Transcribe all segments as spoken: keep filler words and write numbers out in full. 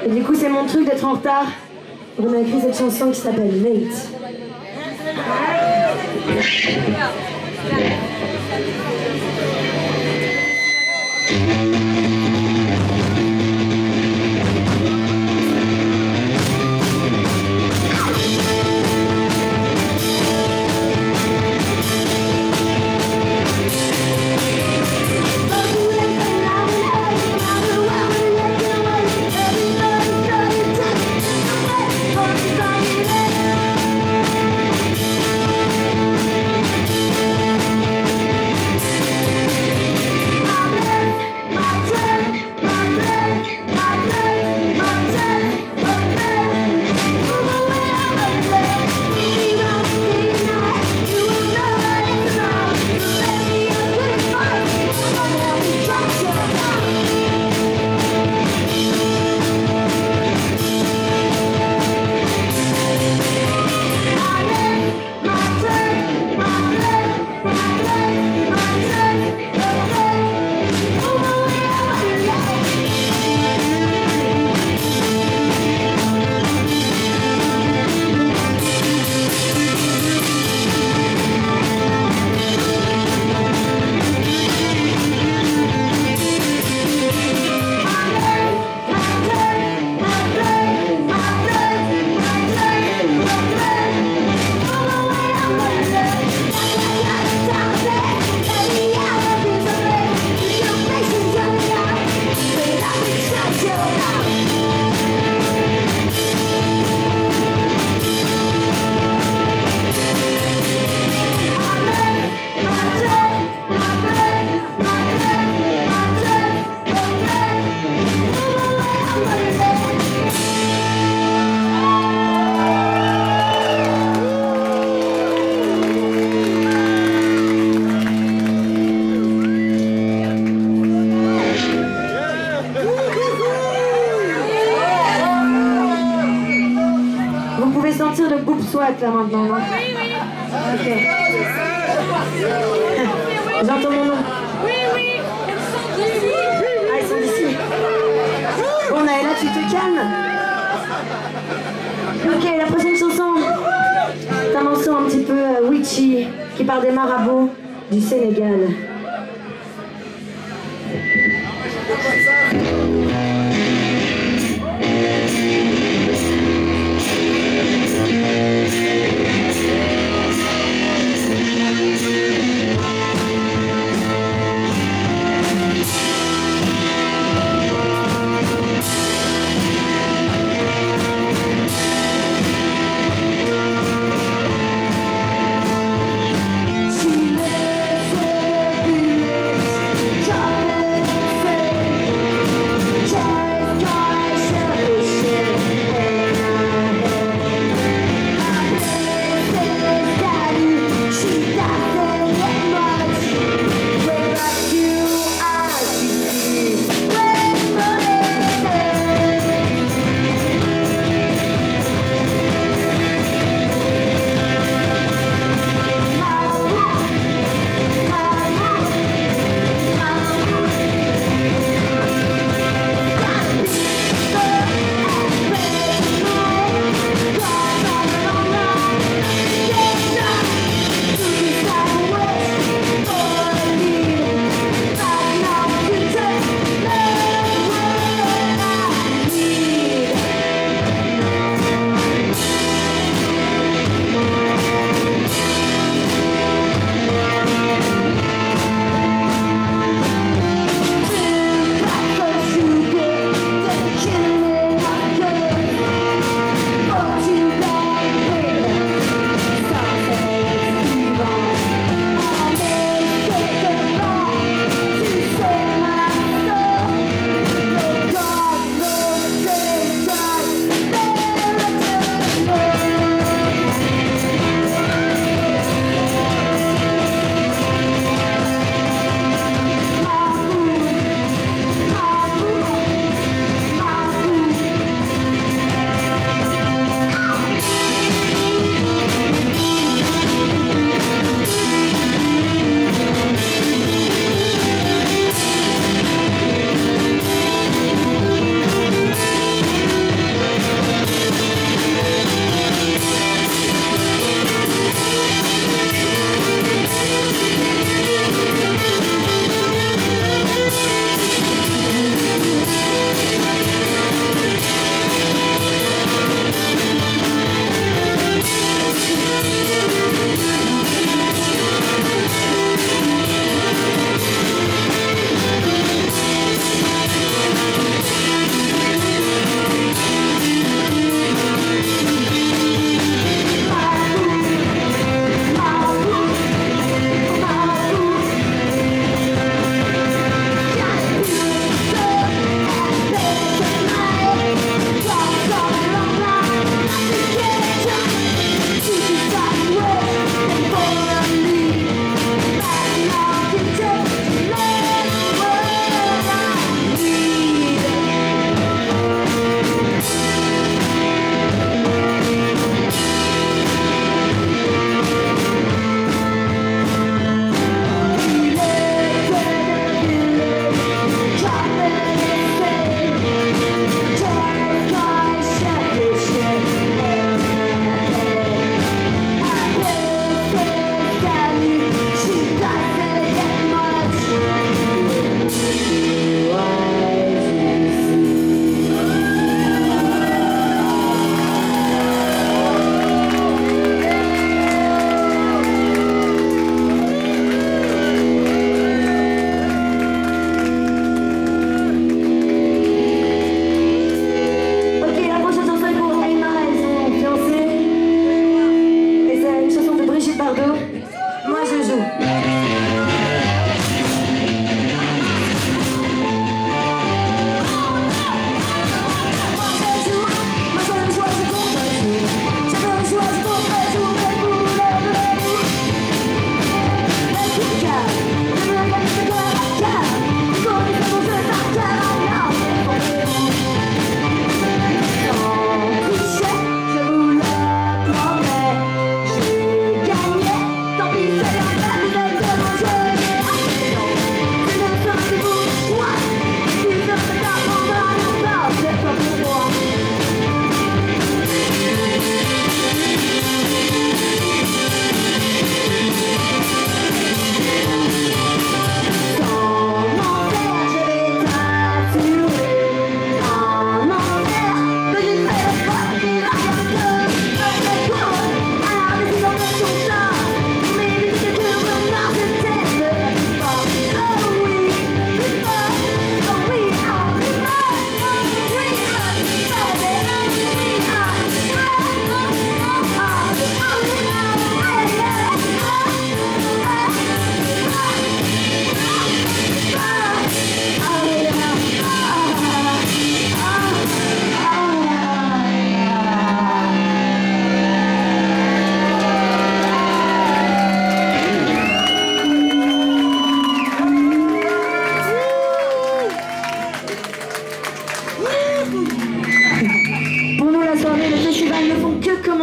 Et du coup, c'est mon truc d'être en retard. On a écrit cette chanson qui s'appelle Late. Sentir le groupe SWAT là maintenant. Non? Oui, oui. Ok. J'entends mon nom. Oui, oui. Ah, ils sont d'ici. Bon, Naëla, tu te calmes. Ok, la prochaine chanson. C'est un morceau un petit peu euh, witchy qui parle des marabouts du Sénégal.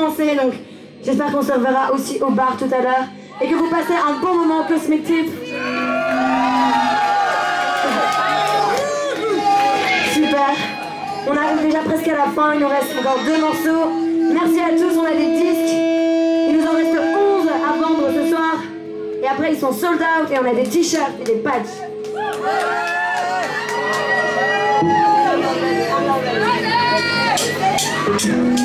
commencer, donc j'espère qu'on se reverra aussi au bar tout à l'heure et que vous passez un bon moment au Cosmic Tip. Super. On arrive déjà presque à la fin, il nous reste encore deux morceaux. Merci à tous, on a des disques. Il nous en reste onze à vendre ce soir. Et après ils sont sold out et on a des t-shirts et des patchs. Thank you.